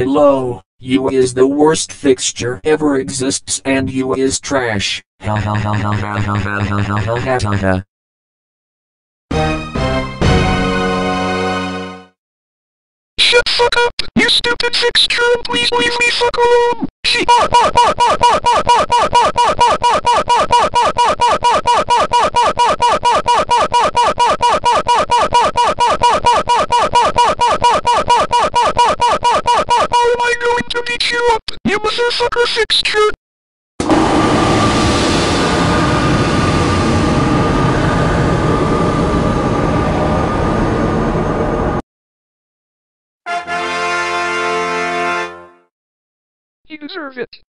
Hello, you is the worst fixture ever exists and you is trash. Ha ha ha ha ha ha ha ha ha ha ha ha. Shut fuck up, you stupid fixture, and please leave me fuck alone. How am I going to beat you up, you motherfucker fixture? You deserve it.